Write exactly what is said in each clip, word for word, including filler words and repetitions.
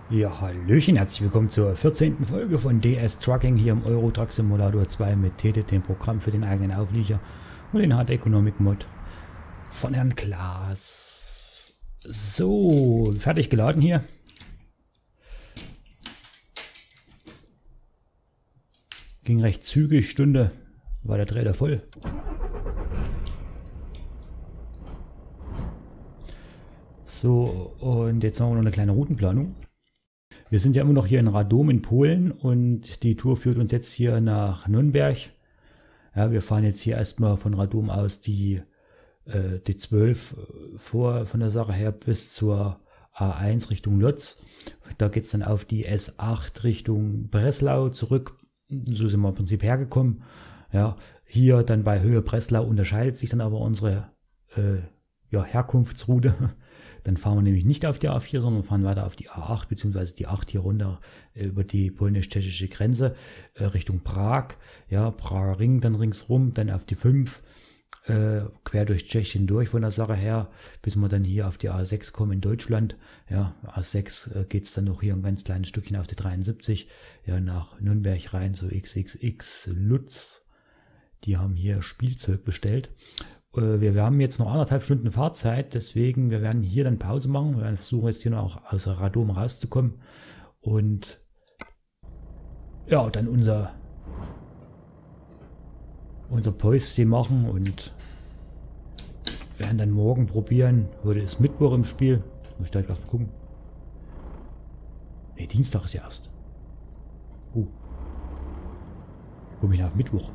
Ja, hallöchen, herzlich willkommen zur vierzehnten Folge von D S Trucking hier im Euro Truck Simulator zwei mit T T, dem Programm für den eigenen Auflieger und den Hard Economic Mod von Herrn Klaas. So, fertig geladen hier. Ging recht zügig, Stunde war der Trailer voll. So, und jetzt machen wir noch eine kleine Routenplanung. Wir sind ja immer noch hier in Radom in Polen und die Tour führt uns jetzt hier nach Nürnberg. Ja, wir fahren jetzt hier erstmal von Radom aus die äh, D zwölf vor von der Sache her bis zur A eins Richtung Lodz. Da geht es dann auf die S acht Richtung Breslau zurück. So sind wir im Prinzip hergekommen. Ja, hier dann bei Höhe Breslau unterscheidet sich dann aber unsere äh, ja, Herkunftsroute. Dann fahren wir nämlich nicht auf die A vier, sondern fahren weiter auf die A acht bzw. die acht hier runter äh, über die polnisch-tschechische Grenze äh, Richtung Prag. Ja, Prager Ring dann ringsrum, dann auf die fünf äh, quer durch Tschechien durch von der Sache her, bis wir dann hier auf die A sechs kommen in Deutschland. Ja, A sechs äh, geht es dann noch hier ein ganz kleines Stückchen auf die dreiundsiebzig, ja, nach Nürnberg rein, so X X X Lutz. Die haben hier Spielzeug bestellt. Wir haben jetzt noch anderthalb Stunden Fahrzeit, deswegen wir werden hier dann Pause machen. Wir werden versuchen jetzt hier noch aus Radom rauszukommen und ja, dann unser unser Päuschen machen und werden dann morgen probieren. Heute ist Mittwoch im Spiel. Muss ich da gleich mal gucken. Ne, Dienstag ist ja erst. Uh. Ich komme ich auf Mittwoch.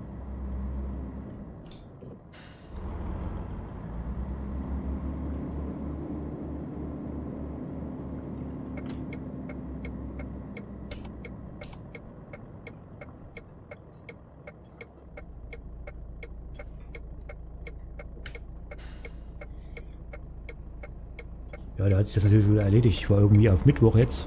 Ja, da hat sich das natürlich schon erledigt. Ich war irgendwie auf Mittwoch jetzt.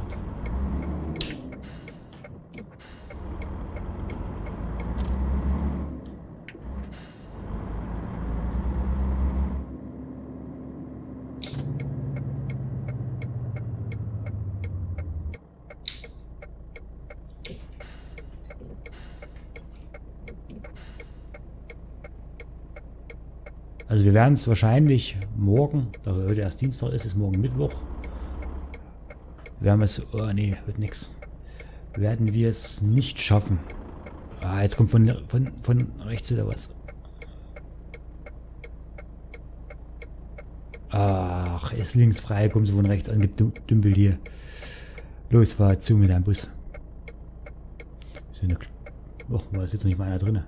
Also wir werden es wahrscheinlich morgen, da heute erst Dienstag ist, ist morgen Mittwoch. Werden wir es, oh nee, wird nix. Werden wir es nicht schaffen. Ah, jetzt kommt von, von, von rechts wieder was. Ach, ist links frei, kommen sie von rechts angedümpelt hier. Los, fahr zu mit deinem Bus. Och, da sitzt noch nicht mal einer drin.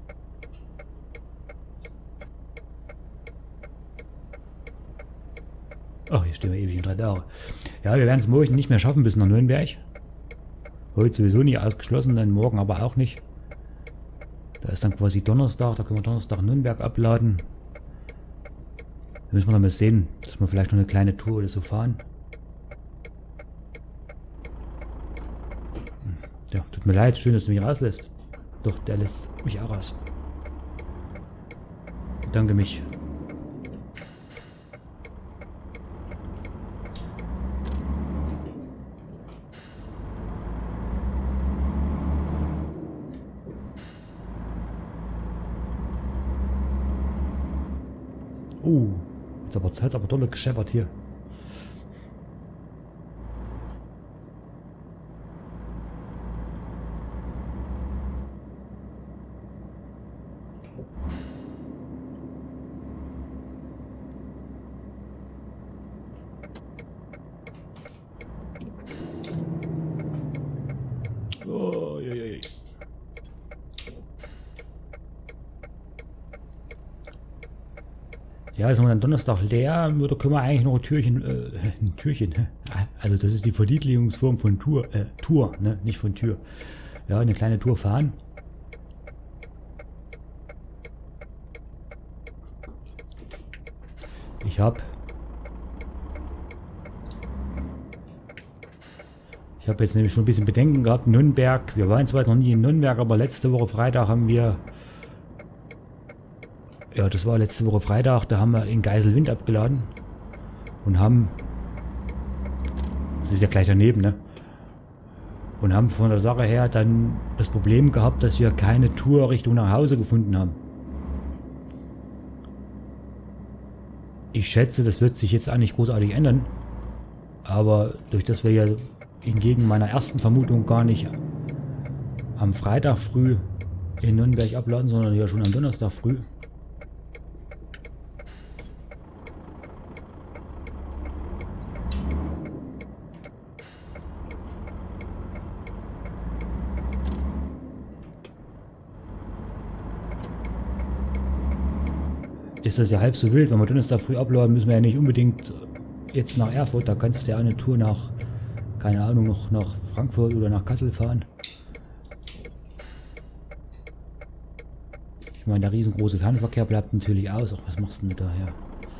Ach, hier stehen wir ewig in drei Tage. Ja, wir werden es morgen nicht mehr schaffen bis nach Nürnberg. Heute sowieso nicht ausgeschlossen, dann morgen aber auch nicht. Da ist dann quasi Donnerstag, da können wir Donnerstag Nürnberg abladen. Da müssen wir dann mal sehen, dass wir vielleicht noch eine kleine Tour oder so fahren. Ja, tut mir leid, schön, dass du mich rauslässt. Doch, der lässt mich auch raus. Bedanke mich. Oh, jetzt aber, jetzt aber dolle gescheppert hier. Oh, je, je, je. Ja, ist dann Donnerstag leer, da können wir eigentlich noch ein Türchen, äh, ein Türchen, also das ist die Verniedlichungsform von Tour, äh, Tour, ne, nicht von Tür. Ja, eine kleine Tour fahren. Ich habe, ich habe jetzt nämlich schon ein bisschen Bedenken gehabt, Nürnberg, wir waren zwar noch nie in Nürnberg, aber letzte Woche Freitag haben wir Ja, das war letzte Woche Freitag, da haben wir in Geiselwind abgeladen und haben, das ist ja gleich daneben, ne? Und haben von der Sache her dann das Problem gehabt, dass wir keine Tour Richtung nach Hause gefunden haben. Ich schätze, das wird sich jetzt auch nicht großartig ändern. Aber durch das wir ja hingegen meiner ersten Vermutung gar nicht am Freitag früh in Nürnberg abladen, sondern ja schon am Donnerstag früh. Ist das ja halb so wild. Wenn wir Donnerstag früh abladen, müssen wir ja nicht unbedingt jetzt nach Erfurt. Da kannst du ja eine Tour nach, keine Ahnung, noch nach Frankfurt oder nach Kassel fahren. Ich meine, der riesengroße Fernverkehr bleibt natürlich aus. Ach, was machst du denn daher?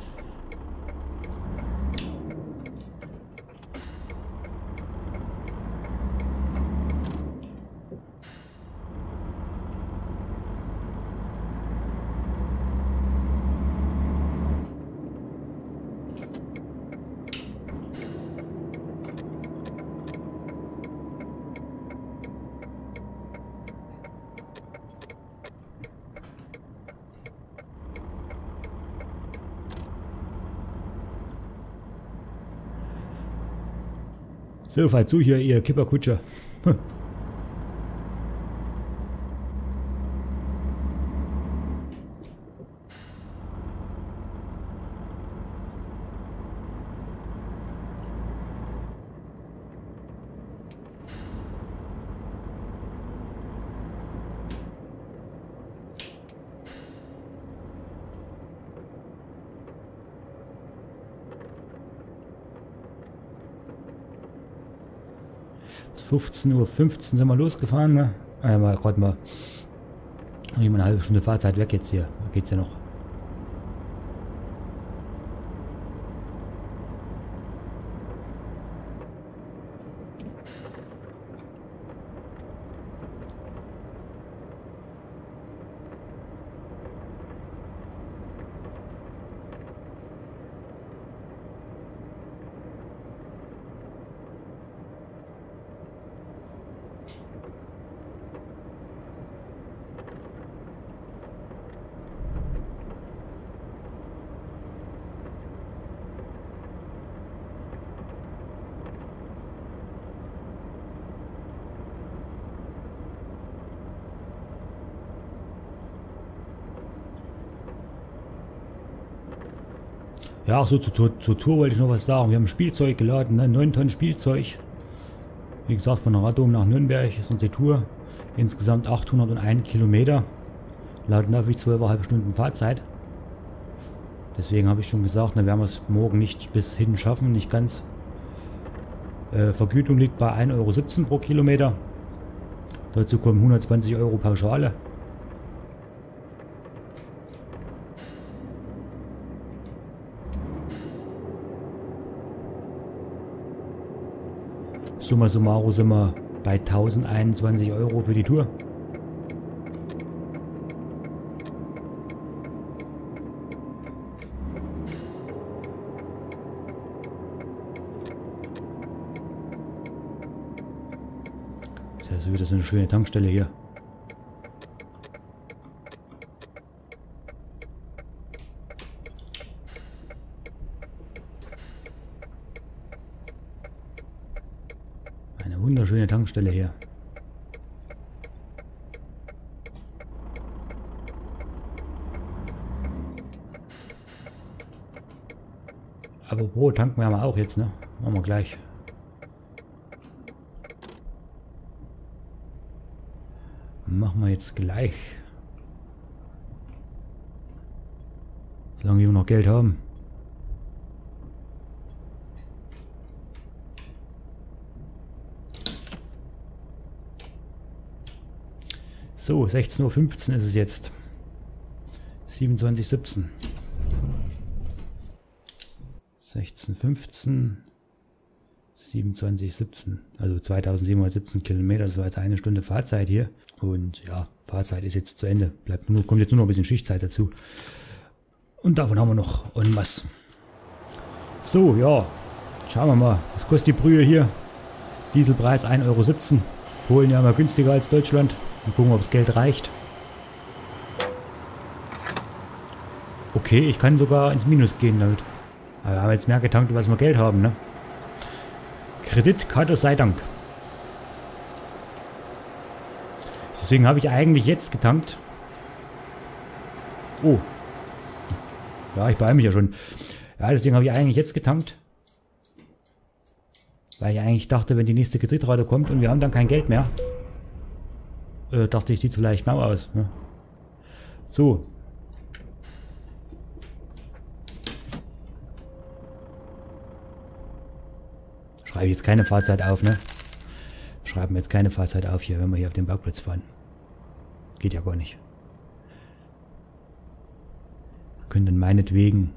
So, fall zu hier, ihr Kipperkutscher. fünfzehn Uhr fünfzehn sind wir losgefahren, ne? Ah, mal gerade mal eine halbe Stunde Fahrzeit weg jetzt hier. Da geht's ja noch. Ja, auch so zur, zur, zur Tour wollte ich noch was sagen. Wir haben Spielzeug geladen, ne? neun Tonnen Spielzeug. Wie gesagt, von Radom nach Nürnberg ist unsere Tour. Insgesamt achthunderteins Kilometer. Laut Navi zwölf Komma fünf Stunden Fahrzeit. Deswegen habe ich schon gesagt, dann werden wir es morgen nicht bis hin schaffen, nicht ganz. Äh, Vergütung liegt bei ein Euro siebzehn pro Kilometer. Dazu kommen hundertzwanzig Euro Pauschale. Summa summarum sind wir bei tausendeinundzwanzig Euro für die Tour. Das ist also wieder so eine schöne Tankstelle hier. Eine wunderschöne Tankstelle hier. Aber Brot tanken wir auch jetzt, ne? Machen wir gleich. Machen wir jetzt gleich. Solange wir noch Geld haben. So, sechzehn Uhr fünfzehn ist es jetzt. siebenundzwanzig siebzehn. sechzehn fünfzehn. siebenundzwanzig siebzehn. Also zweitausendsiebenhundertsiebzehn Kilometer. Das war jetzt eine Stunde Fahrzeit hier. Und ja, Fahrzeit ist jetzt zu Ende. Bleibt nur, kommt jetzt nur noch ein bisschen Schichtzeit dazu. Und davon haben wir noch en masse. So, ja. Schauen wir mal. Was kostet die Brühe hier? Dieselpreis ein Euro siebzehn. Polen ja mal günstiger als Deutschland. Mal gucken, ob das Geld reicht. Okay, ich kann sogar ins Minus gehen damit. Aber wir haben jetzt mehr getankt, als wir Geld haben, ne? Kreditkarte sei Dank. Deswegen habe ich eigentlich jetzt getankt. Oh. Ja, ich beeile mich ja schon. Ja, deswegen habe ich eigentlich jetzt getankt. Weil ich eigentlich dachte, wenn die nächste Kreditrate kommt und wir haben dann kein Geld mehr, äh, dachte ich, sieht vielleicht mau aus. Ne? So. Schreibe jetzt keine Fahrzeit auf, ne? Schreiben jetzt keine Fahrzeit auf hier, wenn wir hier auf den Parkplatz fahren. Geht ja gar nicht. Wir können dann meinetwegen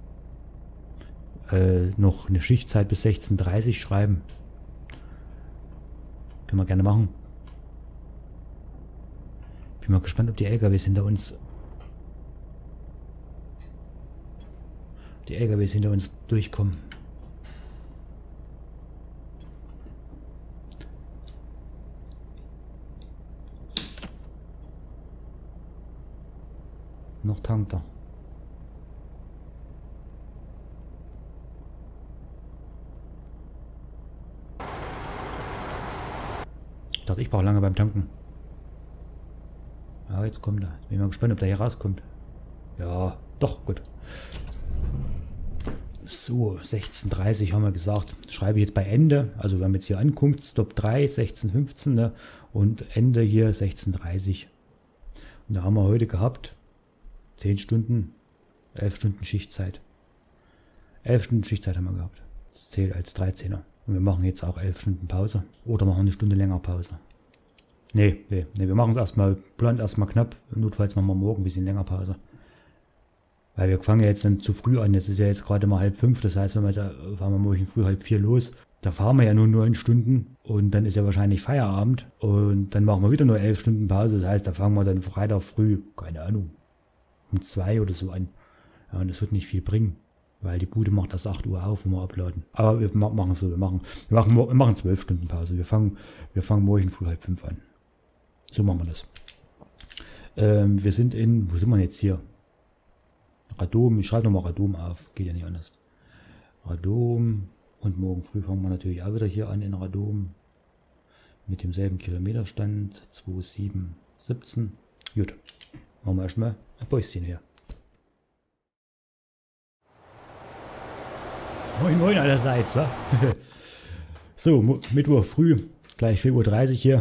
äh, noch eine Schichtzeit bis sechzehn Uhr dreißig schreiben. Können wir gerne machen. Bin mal gespannt, ob die L K Ws hinter uns die L K Ws hinter uns durchkommen. Noch tankt er. Ich dachte, ich brauche lange beim Tanken. Ja, jetzt kommt er. Bin mal gespannt, ob der hier rauskommt. Ja, doch, gut. So, sechzehn Uhr dreißig haben wir gesagt. Schreibe ich jetzt bei Ende. Also wir haben jetzt hier Ankunft, Stop drei, sechzehn Uhr fünfzehn, ne? Und Ende hier sechzehn Uhr dreißig. Und da haben wir heute gehabt zehn Stunden, elf Stunden Schichtzeit. elf Stunden Schichtzeit haben wir gehabt. Das zählt als dreizehner. Und wir machen jetzt auch elf Stunden Pause. Oder machen eine Stunde länger Pause. Nee, nee, nee, wir machen es erstmal, planen es erstmal knapp. Notfalls machen wir morgen ein bisschen länger Pause. Weil wir fangen ja jetzt dann zu früh an. Es ist ja jetzt gerade mal halb fünf. Das heißt, wenn wir da fahren wir morgen früh halb vier los. Da fahren wir ja nur neun Stunden. Und dann ist ja wahrscheinlich Feierabend. Und dann machen wir wieder nur elf Stunden Pause. Das heißt, da fangen wir dann Freitag früh, keine Ahnung, um zwei oder so an. Ja, und das wird nicht viel bringen. Weil die Bude macht erst acht Uhr auf, wo wir abladen. Aber wir machen es so, wir machen, wir machen, wir machen zwölf Stunden Pause. Wir fangen, wir fangen morgen früh halb fünf an. So machen wir das. Ähm, wir sind in, wo sind wir jetzt hier? Radom, ich schreibe nochmal Radom auf. Geht ja nicht anders. Radom. Und morgen früh fangen wir natürlich auch wieder hier an in Radom. Mit demselben Kilometerstand. zwei sieben siebzehn. Gut. Machen wir erstmal ein Päuschen hier. Moin moin allerseits, wa? So, Mittwoch früh, gleich vier Uhr dreißig hier.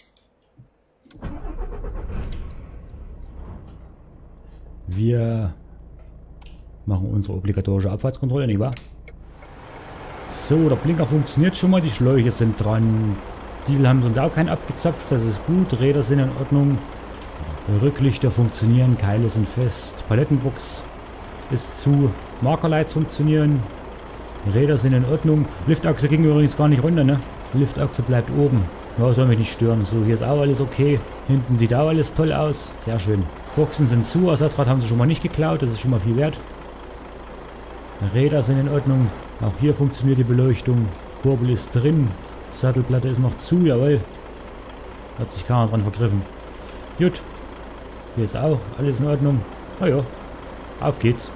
Wir machen unsere obligatorische Abfahrtskontrolle, nicht wahr? So, der Blinker funktioniert schon mal, die Schläuche sind dran. Diesel haben uns auch keinen abgezapft, das ist gut. Räder sind in Ordnung. Rücklichter funktionieren, Keile sind fest. Palettenbox ist zu. Markerlights funktionieren. Räder sind in Ordnung. Liftachse ging übrigens gar nicht runter, ne? Liftachse bleibt oben. Ja, soll mich nicht stören. So, hier ist auch alles okay. Hinten sieht auch alles toll aus. Sehr schön. Boxen sind zu. Ersatzrad haben sie schon mal nicht geklaut. Das ist schon mal viel wert. Räder sind in Ordnung. Auch hier funktioniert die Beleuchtung. Kurbel ist drin. Sattelplatte ist noch zu. Jawohl. Hat sich keiner dran vergriffen. Gut. Hier ist auch alles in Ordnung. Na ja. Auf geht's.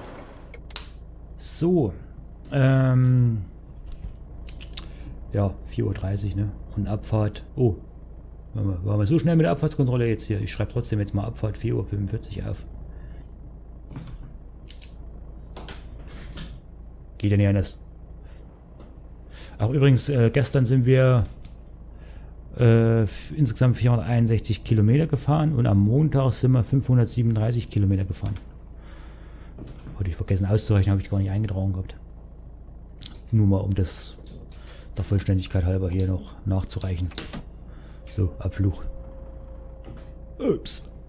So. Ähm, ja, vier Uhr dreißig, ne? Und Abfahrt. Oh, waren wir, waren wir so schnell mit der Abfahrtskontrolle jetzt hier? Ich schreibe trotzdem jetzt mal Abfahrt vier Uhr fünfundvierzig auf. Geht ja nicht anders. Ach, übrigens, äh, gestern sind wir äh, insgesamt vierhunderteinundsechzig Kilometer gefahren und am Montag sind wir fünfhundertsiebenunddreißig Kilometer gefahren. Hatte ich vergessen auszurechnen, habe ich gar nicht eingetragen gehabt. Nur mal, um das der Vollständigkeit halber hier noch nachzureichen. So, Abflug. Ups.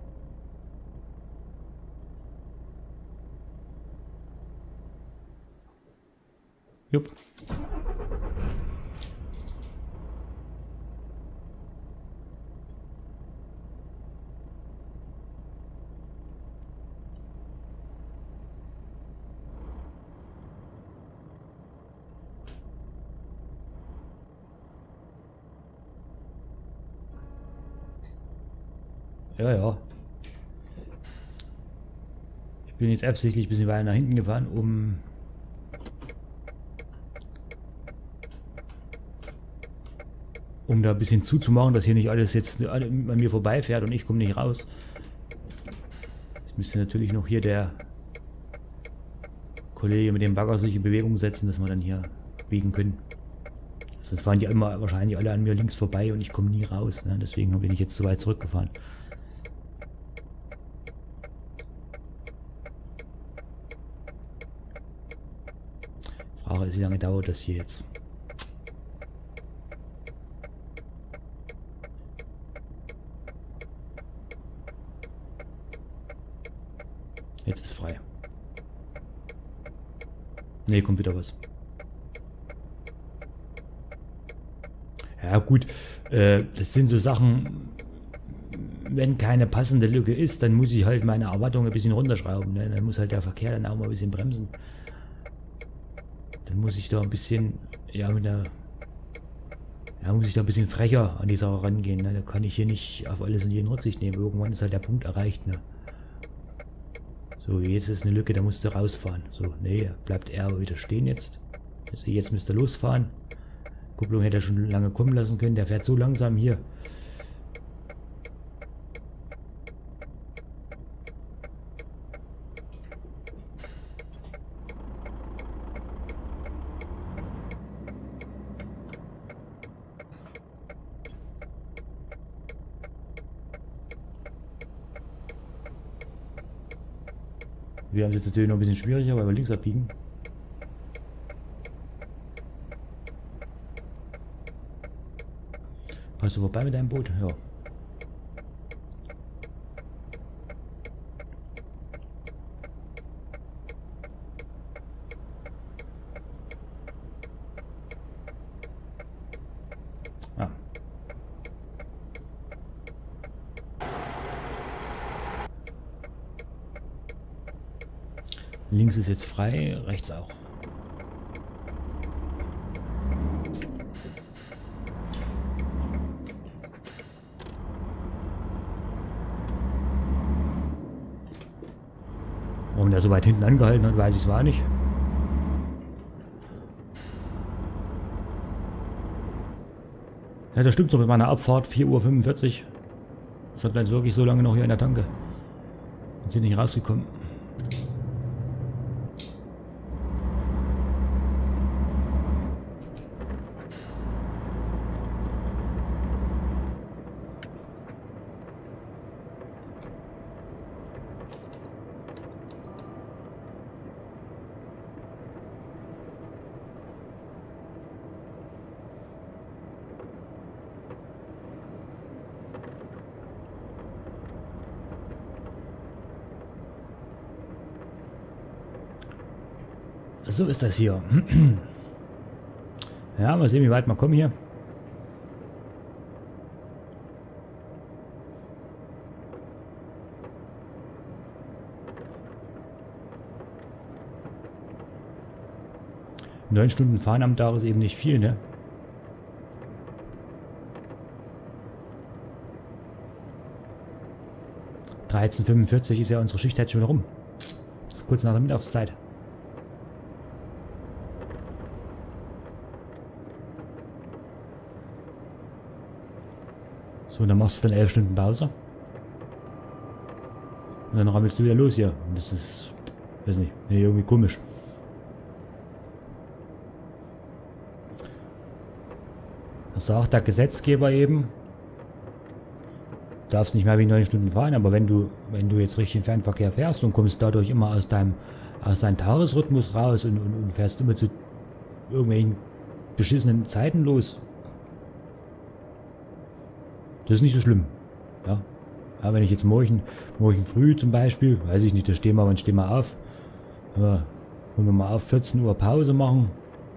Jupp. Ja, ja. Ich bin jetzt absichtlich ein bisschen weiter nach hinten gefahren, um... um da ein bisschen zuzumachen, dass hier nicht alles jetzt an mir vorbeifährt und ich komme nicht raus. Ich müsste natürlich noch hier der Kollege mit dem Bagger sich in Bewegung setzen, dass wir dann hier biegen können. Sonst fahren die immer wahrscheinlich alle an mir links vorbei und ich komme nie raus. Ne? Deswegen bin ich jetzt so weit zurückgefahren. Die Frage ist, wie lange dauert das hier jetzt? Jetzt ist frei. Ne, kommt wieder was. Ja gut, äh, das sind so Sachen, wenn keine passende Lücke ist, dann muss ich halt meine Erwartungen ein bisschen runterschrauben. Ne? Dann muss halt der Verkehr dann auch mal ein bisschen bremsen. Dann muss ich da ein bisschen, ja, mit der, ja, muss ich da ein bisschen frecher an die Sache rangehen. Ne? Da kann ich hier nicht auf alles und jeden Rücksicht nehmen. Irgendwann ist halt der Punkt erreicht. Ne? So, jetzt ist eine Lücke, da musst du rausfahren. So, nee, bleibt er aber wieder stehen jetzt. Also jetzt müsst ihr losfahren. Kupplung hätte er schon lange kommen lassen können. Der fährt so langsam hier. Wir haben es jetzt natürlich noch ein bisschen schwieriger, weil wir links abbiegen. Passt du vorbei mit deinem Boot? Ja. Ah. Links ist jetzt frei, rechts auch. Warum der so weit hinten angehalten hat, weiß ich zwar nicht. Ja, das stimmt so mit meiner Abfahrt, vier Uhr fünfundvierzig. Stand jetzt wirklich so lange noch hier in der Tanke. Und sind nicht rausgekommen. So ist das hier. Ja, mal sehen, wie weit wir kommen hier. Neun Stunden fahren am Tag ist eben nicht viel, ne? dreizehn Uhr fünfundvierzig ist ja unsere Schicht jetzt schon rum. Das ist kurz nach der Mittagszeit. So, dann machst du dann elf Stunden Pause. Und dann rammelst du wieder los hier. Und das ist, weiß nicht, irgendwie komisch. Das sagt der Gesetzgeber eben, du darfst nicht mehr wie neun Stunden fahren, aber wenn du, wenn du jetzt richtig im Fernverkehr fährst und kommst dadurch immer aus deinem, aus deinem Tagesrhythmus raus und, und, und fährst immer zu irgendwelchen beschissenen Zeiten los, das ist nicht so schlimm. Ja. Ja, wenn ich jetzt morgen, morgen früh zum Beispiel, weiß ich nicht, da stehen wir, wann stehen wir auf? Aber wenn wir mal auf vierzehn Uhr Pause machen,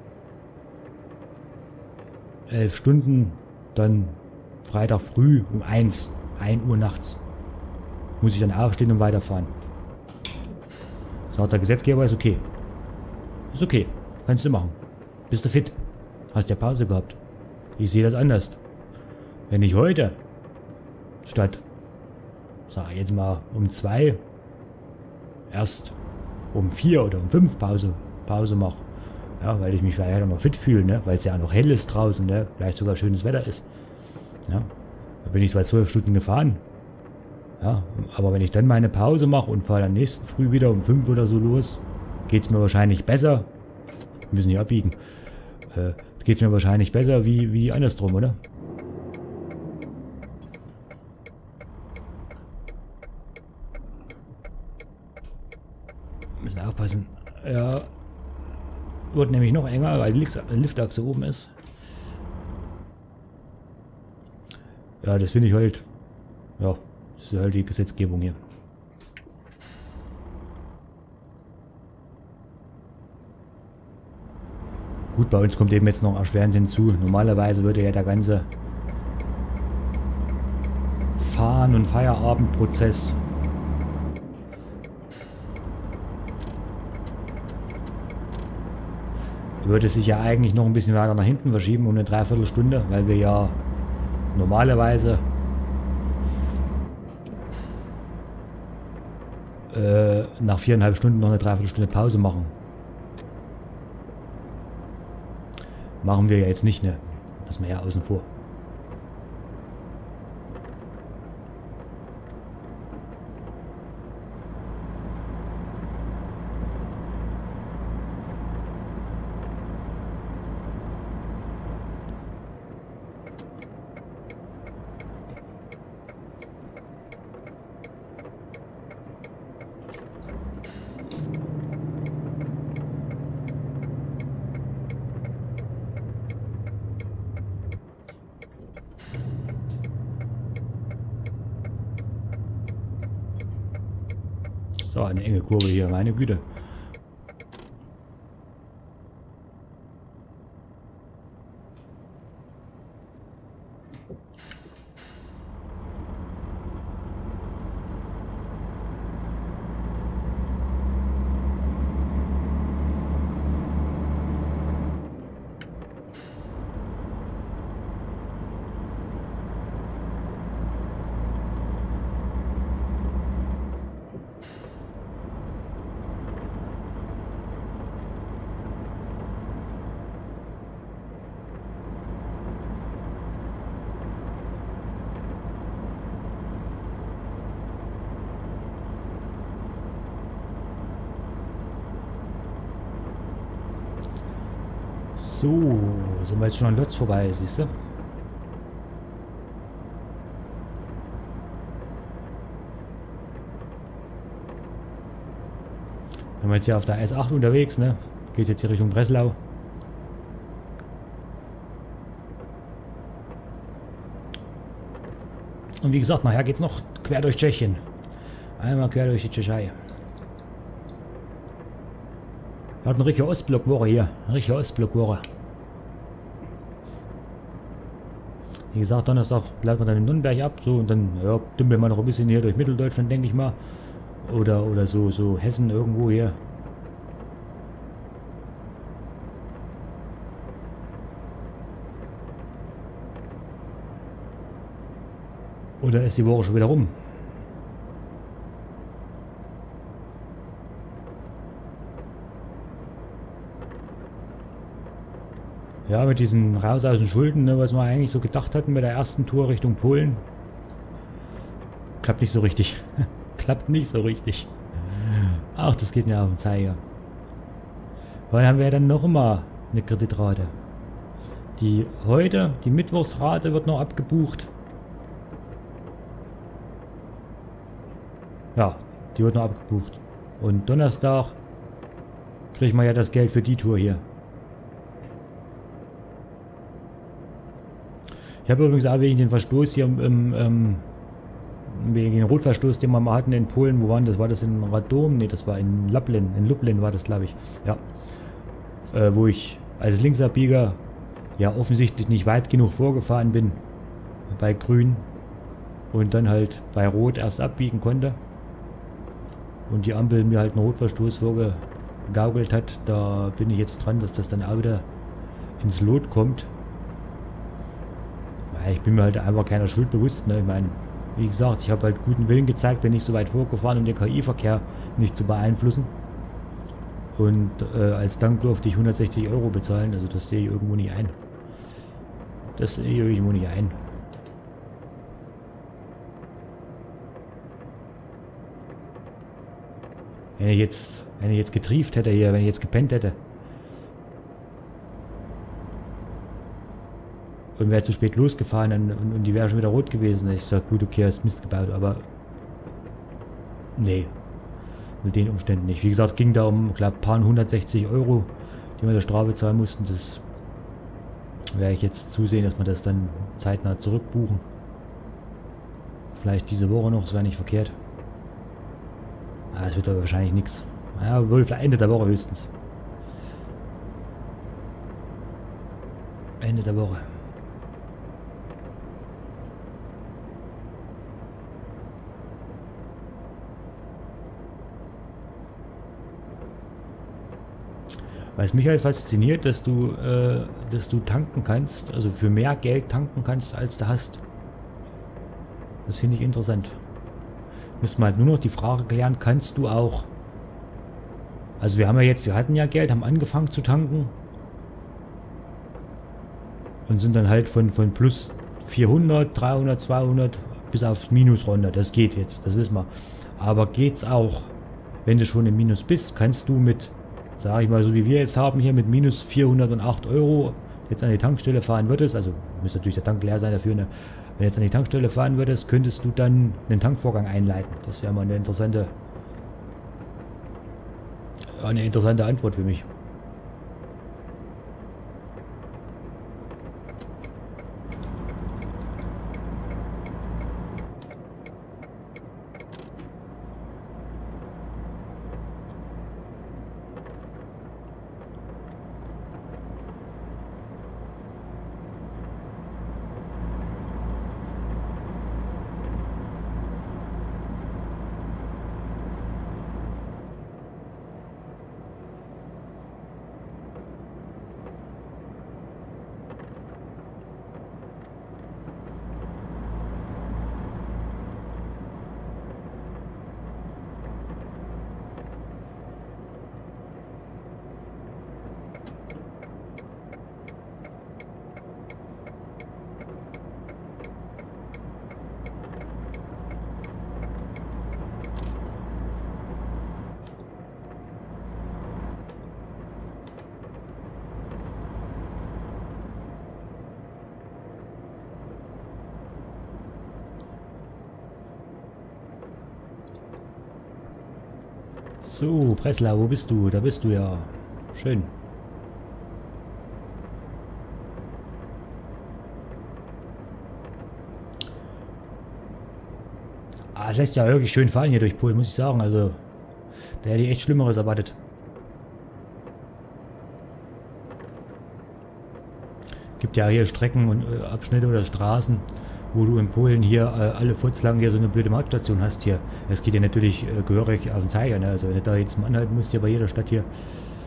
elf Stunden, dann Freitag früh um eins, ein Uhr nachts, muss ich dann aufstehen und weiterfahren. Sagt der Gesetzgeber, ist okay. Ist okay, kannst du machen. Bist du fit? Hast ja Pause gehabt. Ich sehe das anders. Wenn ich heute statt sag ich jetzt mal, um zwei erst um vier oder um fünf Pause, Pause mache. Ja, weil ich mich vielleicht noch fit fühle, ne? Weil es ja noch hell ist draußen, ne? Vielleicht sogar schönes Wetter ist. Ja, da bin ich zwar zwölf Stunden gefahren. Ja, aber wenn ich dann meine Pause mache und fahre dann nächsten Früh wieder um fünf oder so los, geht es mir wahrscheinlich besser. Wir müssen nicht abbiegen. Äh, geht es mir wahrscheinlich besser wie, wie andersrum, oder? Müssen aufpassen. Ja. Wird nämlich noch enger, weil die Liftachse oben ist. Ja, das finde ich halt. Ja, das ist halt die Gesetzgebung hier. Gut, bei uns kommt eben jetzt noch erschwerend hinzu. Normalerweise würde ja der ganze Fahren- und Feierabendprozess würde sich ja eigentlich noch ein bisschen weiter nach hinten verschieben, um eine Dreiviertelstunde, weil wir ja normalerweise äh, nach viereinhalb Stunden noch eine Dreiviertelstunde Pause machen. Machen wir ja jetzt nicht, ne? Lassen wir ja außen vor. So, eine enge Kurve hier, meine Güte. So, sind wir jetzt schon an Lotz vorbei, siehst du? Wenn wir jetzt hier auf der S acht unterwegs, ne? Geht jetzt hier Richtung Breslau. Und wie gesagt, nachher geht's noch quer durch Tschechien. Einmal quer durch die Tschechei. Hat eine richtige Ostblockwoche hier. Eine richtige Ostblockwoche. Wie gesagt, Donnerstag bleibt man dann in Nürnberg ab. So, und dann ja, dümpeln wir noch ein bisschen hier durch Mitteldeutschland, denke ich mal. Oder, oder so, so Hessen irgendwo hier. Oder ist die Woche schon wieder rum? Ja, mit diesen raus aus den Schulden, ne, was wir eigentlich so gedacht hatten mit der ersten Tour Richtung Polen. Klappt nicht so richtig. Klappt nicht so richtig. Ach, das geht mir auf den Zeiger. Weil haben wir ja dann noch immer eine Kreditrate. Die heute, die Mittwochsrate wird noch abgebucht. Ja, die wird noch abgebucht. Und Donnerstag kriegen wir ja das Geld für die Tour hier. Ich habe übrigens auch wegen den Verstoß hier, im, im, wegen den Rotverstoß, den wir mal hatten in Polen, wo waren das? War das in Radom? Ne, das war in Lublin. In Lublin war das, glaube ich. Ja. Äh, wo ich als Linksabbieger ja offensichtlich nicht weit genug vorgefahren bin. Bei Grün. Und dann halt bei Rot erst abbiegen konnte. Und die Ampel mir halt einen Rotverstoß vorgegaukelt hat. Da bin ich jetzt dran, dass das dann auch wieder ins Lot kommt. Ich bin mir halt einfach keiner Schuld bewusst, ne? Ich meine, Wie gesagt, ich habe halt guten Willen gezeigt, bin nicht so weit vorgefahren, um den K I-Verkehr nicht zu beeinflussen. Und äh, als Dank durfte ich hundertsechzig Euro bezahlen, also das sehe ich irgendwo nicht ein. Das sehe ich irgendwo nicht ein. Wenn ich jetzt, wenn ich jetzt getrieft hätte hier, wenn ich jetzt gepennt hätte. Und wäre zu spät losgefahren dann, und, und die wäre schon wieder rot gewesen. Hätte ich gesagt, gut, okay, hast Mist gebaut, aber nee, mit den Umständen nicht. Wie gesagt, ging da um, ich glaube, paar hundertsechzig Euro, die wir der Strafe zahlen mussten. Das werde ich jetzt zusehen, dass wir das dann zeitnah zurückbuchen. Vielleicht diese Woche noch, das wäre nicht verkehrt. Ah, das wird aber wahrscheinlich nichts. Ja, wohl vielleicht Ende der Woche höchstens. Ende der Woche. Was mich halt fasziniert, dass du, äh, dass du tanken kannst, also für mehr Geld tanken kannst, als du hast. Das finde ich interessant. Müssen wir halt nur noch die Frage klären, kannst du auch... Also wir haben ja jetzt, wir hatten ja Geld, haben angefangen zu tanken. Und sind dann halt von, von plus vierhundert, dreihundert, zweihundert bis aufs Minus runter. Das geht jetzt, das wissen wir. Aber geht's auch, wenn du schon im Minus bist, kannst du mit... Sag ich mal, so wie wir jetzt haben hier mit minus vierhundertacht Euro jetzt an die Tankstelle fahren würdest, also müsste natürlich der Tank leer sein dafür, ne? Wenn du jetzt an die Tankstelle fahren würdest, könntest du dann einen Tankvorgang einleiten. Das wäre mal eine interessante, eine interessante Antwort für mich. So, Breslau, wo bist du? Da bist du ja. Schön. Ah, es lässt ja wirklich schön fahren hier durch Polen, muss ich sagen. Also, da hätte ich echt Schlimmeres erwartet. Gibt ja hier Strecken und äh, Abschnitte oder Straßen, wo du in Polen hier äh, alle Furzlang hier so eine blöde Mautsstation hast hier. Es geht ja natürlich äh, gehörig auf den Zeiger, ne? Also wenn du da jetzt mal anhalten musst, hier bei jeder Stadt hier.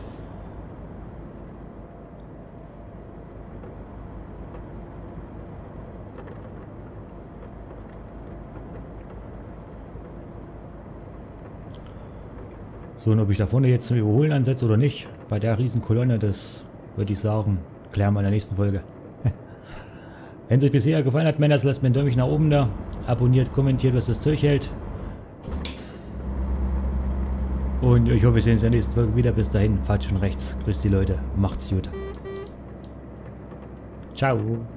So, und ob ich da vorne jetzt zum Überholen ansetze oder nicht, bei der riesen Kolonne, das würde ich sagen, klären wir in der nächsten Folge. Wenn es euch bisher gefallen hat, Männers, lasst mir ein Däumchen nach oben da. Abonniert, kommentiert, was das Zeug hält. Und ich hoffe, wir sehen uns in der nächsten Folge wieder. Bis dahin, fahrt schon rechts. Grüßt die Leute. Macht's gut. Ciao.